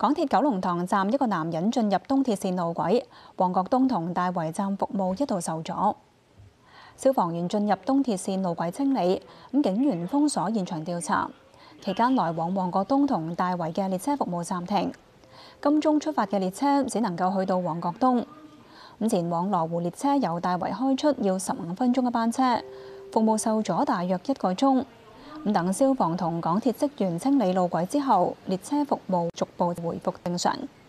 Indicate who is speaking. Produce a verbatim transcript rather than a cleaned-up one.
Speaker 1: 港鐵九龍塘站一個男人進入東鐵線路軌，旺角東同大圍站服務一度受阻。消防員進入東鐵線路軌清理，咁警員封鎖現場調查。期間來往旺角東同大圍嘅列車服務暫停，金鐘出發嘅列車只能夠去到旺角東。咁前往羅湖列車由大圍開出要十五分鐘一班車，服務受阻大約一個鐘。咁等消防同港鐵職員清理路軌之後，列車服務逐步回復正常。